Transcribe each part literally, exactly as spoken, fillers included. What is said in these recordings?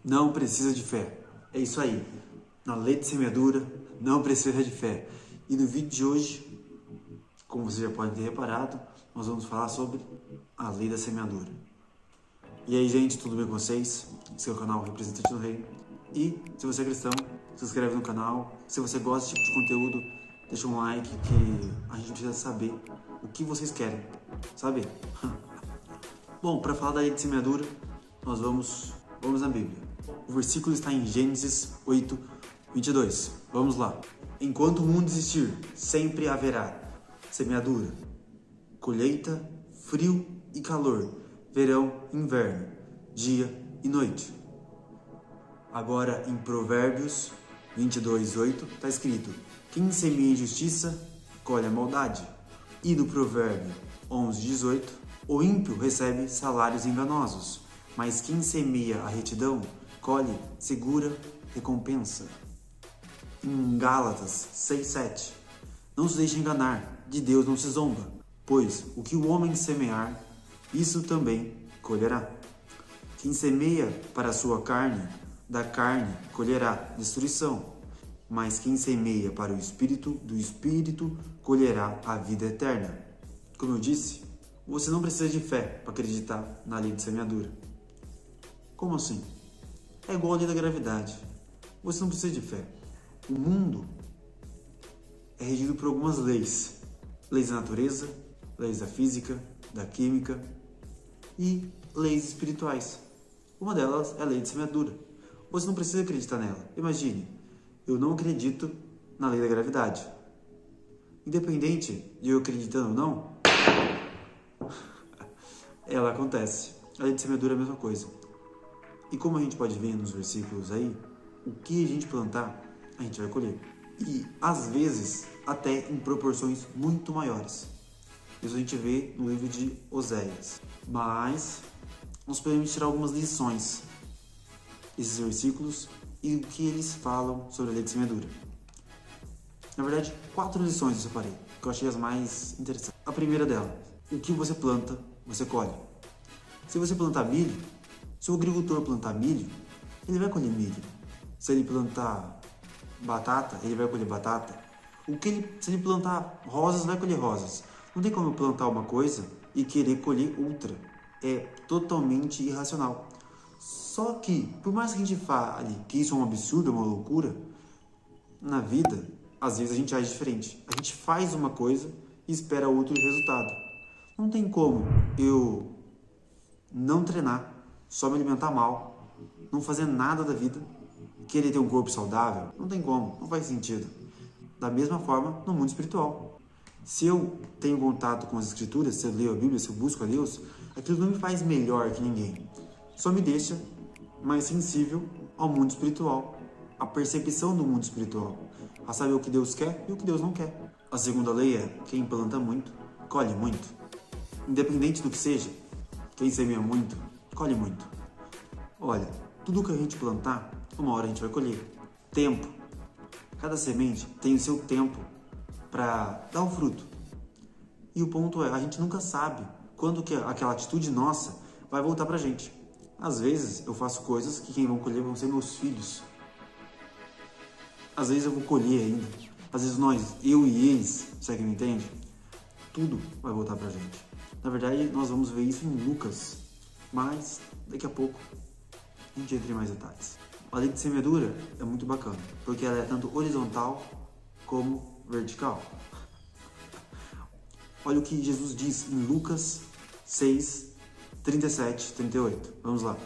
não precisa de fé. É isso aí. Na lei de semeadura, não precisa de fé. E no vídeo de hoje, como você já pode ter reparado, nós vamos falar sobre a lei da semeadura. E aí, gente, tudo bem com vocês? Esse é o canal Representante do Reino. E se você é cristão, se inscreve no canal. Se você gosta desse tipo de conteúdo, deixa um like, que a gente precisa saber o que vocês querem, sabe? Bom, para falar da lei de semeadura, nós vamos, vamos na Bíblia. O versículo está em Gênesis oito, vinte e dois. Vamos lá. Enquanto o mundo existir, sempre haverá semeadura, colheita, frio e calor, verão e inverno, dia e noite. Agora, em Provérbios vinte e dois, oito, está escrito: quem semeia injustiça, colhe a maldade. E no Provérbio onze, dezoito, o ímpio recebe salários enganosos, mas quem semeia a retidão, colhe segura recompensa. Em Gálatas seis, sete, não se deixe enganar, de Deus não se zomba, pois o que o homem semear, isso também colherá. Quem semeia para a sua carne, da carne colherá destruição, mas quem semeia para o Espírito, do Espírito colherá a vida eterna. Como eu disse, você não precisa de fé para acreditar na lei de semeadura. Como assim? É igual a lei da gravidade. Você não precisa de fé. O mundo é regido por algumas leis. Leis da natureza, leis da física, da química e leis espirituais. Uma delas é a lei de semeadura. Você não precisa acreditar nela. Imagine, eu não acredito na lei da gravidade. Independente de eu acreditando ou não, ela acontece. A lei de semeadura é a mesma coisa. E como a gente pode ver nos versículos aí, o que a gente plantar, a gente vai colher. E, às vezes, até em proporções muito maiores. Isso a gente vê no livro de Oséias. Mas nós podemos tirar algumas lições desses versículos e o que eles falam sobre a lei de semeadura. Na verdade, quatro lições eu separei, que eu achei as mais interessantes. A primeira dela: o que você planta, você colhe. Se você plantar milho, se o agricultor plantar milho, ele vai colher milho. Se ele plantar batata, ele vai colher batata. O que ele, se ele plantar rosas, vai colher rosas. Não tem como eu plantar uma coisa e querer colher outra. É totalmente irracional. Só que, por mais que a gente fale que isso é um absurdo, é uma loucura, na vida, às vezes a gente age diferente. A gente faz uma coisa e espera outro resultado. Não tem como eu não treinar, só me alimentar mal, não fazer nada da vida, querer ter um corpo saudável. Não tem como, não faz sentido. Da mesma forma, no mundo espiritual. Se eu tenho contato com as escrituras, se eu leio a Bíblia, se eu busco a Deus, aquilo não me faz melhor que ninguém. Só me deixa mais sensível ao mundo espiritual, à percepção do mundo espiritual, a saber o que Deus quer e o que Deus não quer. A segunda lei é: quem planta muito, colhe muito. Independente do que seja, quem semeia muito, colhe muito. Olha, tudo que a gente plantar, uma hora a gente vai colher. Tempo. Cada semente tem o seu tempo para dar o fruto. E o ponto é, a gente nunca sabe quando que aquela atitude nossa vai voltar pra gente. Às vezes eu faço coisas que quem vão colher vão ser meus filhos. Às vezes eu vou colher ainda. Às vezes nós, eu e eles, você que me entende? Tudo vai voltar pra gente. Na verdade, nós vamos ver isso em Lucas, mas daqui a pouco a gente entra em mais detalhes. A lei de semeadura é muito bacana, porque ela é tanto horizontal como vertical. Olha o que Jesus diz em Lucas seis, trinta e sete, trinta e oito. Vamos lá.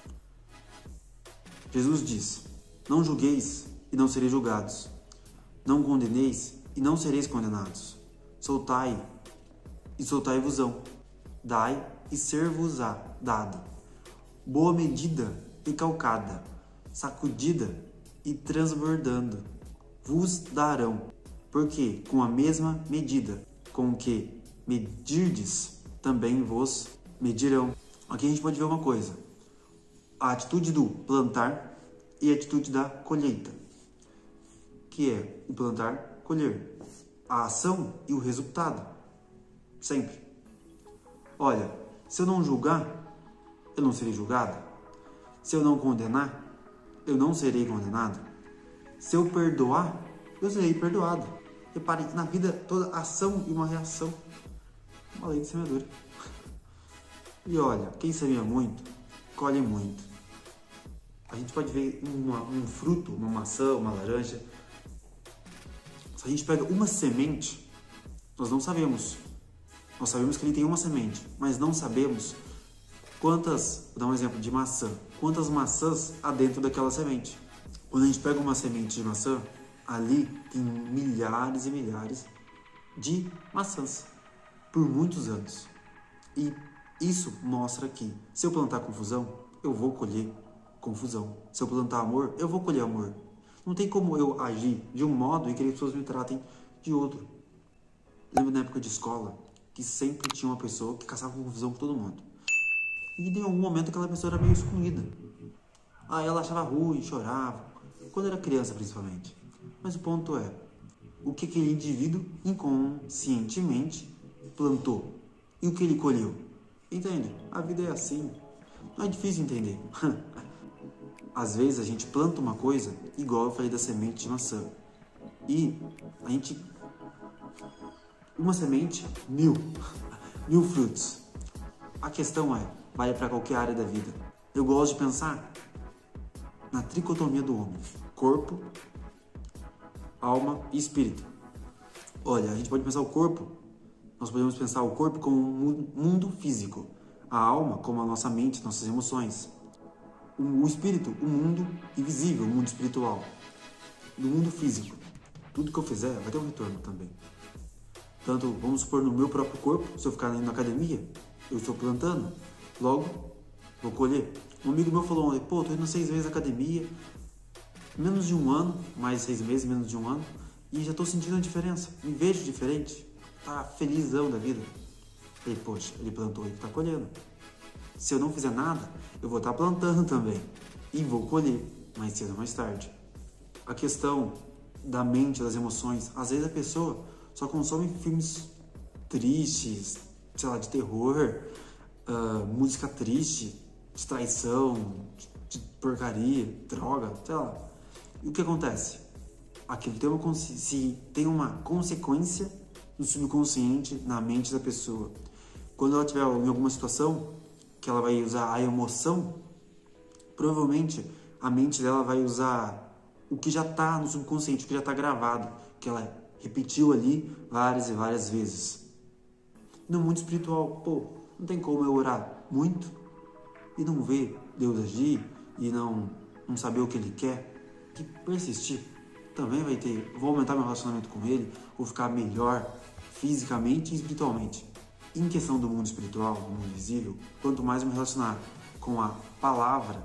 Jesus diz: não julgueis e não sereis julgados. Não condeneis e não sereis condenados. Soltai e soltai-vos-ão. Dai e ser-vos-á dado. Boa medida e calcada, sacudida e transbordando, vos darão. Porque com a mesma medida com que medirdes, também vos medirão. Aqui a gente pode ver uma coisa: a atitude do plantar e a atitude da colheita, que é o plantar, colher. A ação e o resultado, sempre. Olha, se eu não julgar, eu não serei julgado. Se eu não condenar, eu não serei condenado? Se eu perdoar, eu serei perdoado. Repare, na vida toda ação e uma reação. Uma lei de semeadura. E olha, quem semeia muito, colhe muito. A gente pode ver uma, um fruto, uma maçã, uma laranja. Se a gente pega uma semente, nós não sabemos. Nós sabemos que ele tem uma semente, mas não sabemos quantas, vou dar um exemplo de maçã, quantas maçãs há dentro daquela semente. Quando a gente pega uma semente de maçã, ali tem milhares e milhares de maçãs por muitos anos. E isso mostra que se eu plantar confusão, eu vou colher confusão. Se eu plantar amor, eu vou colher amor. Não tem como eu agir de um modo e querer que as pessoas me tratem de outro. Lembro na época de escola que sempre tinha uma pessoa que caçava confusão com todo mundo. E em algum momento aquela pessoa era meio excluída. Ah, ela achava ruim, chorava. Quando era criança, principalmente. Mas o ponto é, o que aquele indivíduo inconscientemente plantou e o que ele colheu. Entende? A vida é assim. Não é difícil entender. Às vezes a gente planta uma coisa, igual eu falei da semente de maçã. E a gente... Uma semente, mil. Mil frutos. A questão é, vale para qualquer área da vida. Eu gosto de pensar na tricotomia do homem. Corpo, alma e espírito. Olha, a gente pode pensar o corpo, nós podemos pensar o corpo como um mundo físico. A alma como a nossa mente, nossas emoções. O espírito, o mundo invisível, o mundo espiritual. No mundo físico, tudo que eu fizer vai ter um retorno também. Tanto, vamos supor, no meu próprio corpo, se eu ficar indo na academia, eu estou plantando, logo vou colher. Um amigo meu falou, pô, tô indo seis meses na academia, menos de um ano, mais seis meses, menos de um ano, e já tô sentindo a diferença, me vejo diferente, tá felizão da vida. E, poxa, ele plantou e tá colhendo. Se eu não fizer nada, eu vou estar plantando também, e vou colher, mais cedo ou mais tarde. A questão da mente, das emoções, às vezes a pessoa só consome filmes tristes, sei lá, de terror, uh, música triste, de traição, de porcaria, droga, sei lá. E o que acontece? Aquilo tem uma, se tem uma consequência no subconsciente, na mente da pessoa. Quando ela tiver em alguma situação que ela vai usar a emoção, provavelmente a mente dela vai usar o que já está no subconsciente, o que já está gravado, que ela repetiu ali várias e várias vezes. No mundo espiritual, pô, não tem como eu orar muito e não ver Deus agir e não, não saber o que Ele quer, que persistir. Também vai ter, vou aumentar meu relacionamento com Ele, vou ficar melhor fisicamente e espiritualmente. Em questão do mundo espiritual, do mundo visível, quanto mais eu me relacionar com a palavra,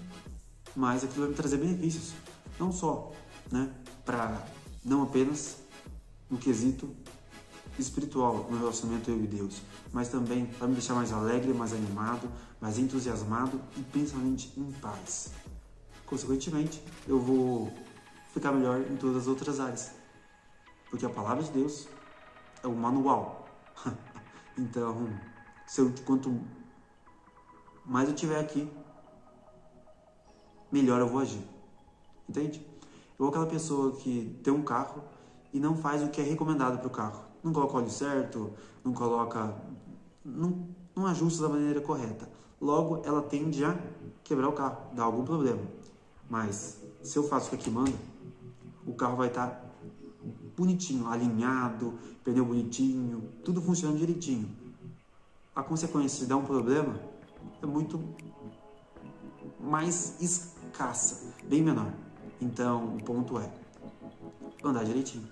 mais aquilo vai me trazer benefícios. Não só, né, para, não apenas no quesito espiritual, no relacionamento eu e Deus, mas também para me deixar mais alegre, mais animado, mais entusiasmado e principalmente em paz. Consequentemente, eu vou ficar melhor em todas as outras áreas, porque a palavra de Deus é o manual. Então, se eu, quanto mais eu tiver aqui, melhor eu vou agir. Entende? Eu aquela pessoa que tem um carro e não faz o que é recomendado para o carro. Não coloca o óleo certo, não coloca... Não, não ajusta da maneira correta. Logo, ela tende a quebrar o carro, dar algum problema. Mas, se eu faço o que aqui manda, o carro vai estar bonitinho, alinhado, pneu bonitinho, tudo funcionando direitinho. A consequência de dar um problema é muito mais escassa, bem menor. Então, o ponto é andar direitinho.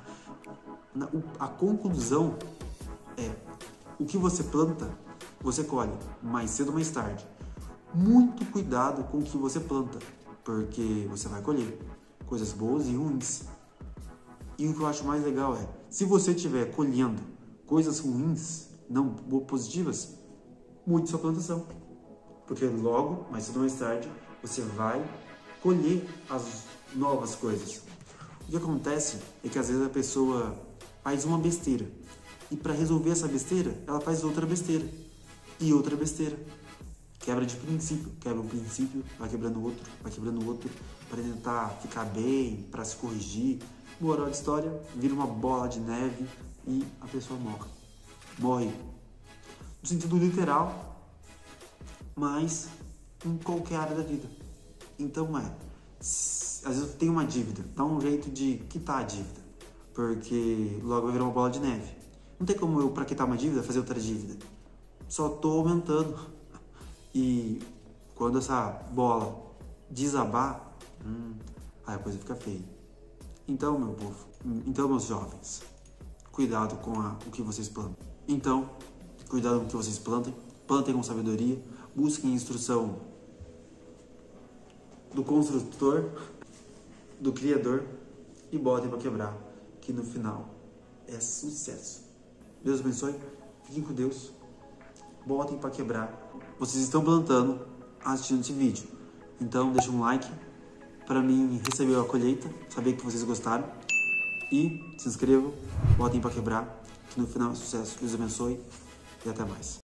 A conclusão é, o que você planta, você colhe, mais cedo ou mais tarde. Muito cuidado com o que você planta, porque você vai colher coisas boas e ruins. E o que eu acho mais legal é, se você estiver colhendo coisas ruins, não positivas, mude sua plantação. Porque logo, mais cedo ou mais tarde, você vai colher as novas coisas. O que acontece é que às vezes a pessoa faz uma besteira. E para resolver essa besteira, ela faz outra besteira. E outra besteira. quebra de princípio, quebra um princípio, vai quebrando outro, vai quebrando outro, para tentar ficar bem, para se corrigir. Moral da história, vira uma bola de neve e a pessoa morre. Morre no sentido literal, mas em qualquer área da vida. Então é, às vezes tem uma dívida, dá um jeito de quitar a dívida, porque logo vai virar uma bola de neve. Não tem como eu, para quitar uma dívida, fazer outra dívida. Só tô aumentando. E quando essa bola desabar, hum, aí a coisa fica feia. Então, meu povo, então, meus jovens, cuidado com a, o que vocês plantam. Então, cuidado com o que vocês plantem, plantem com sabedoria, busquem instrução do construtor, do criador e botem para quebrar, que no final é sucesso. Deus abençoe, fiquem com Deus, botem para quebrar. Vocês estão plantando assistindo esse vídeo, então deixa um like para mim receber a colheita, saber que vocês gostaram, e se inscrevam, botem para quebrar, que no final é sucesso. Deus abençoe e até mais.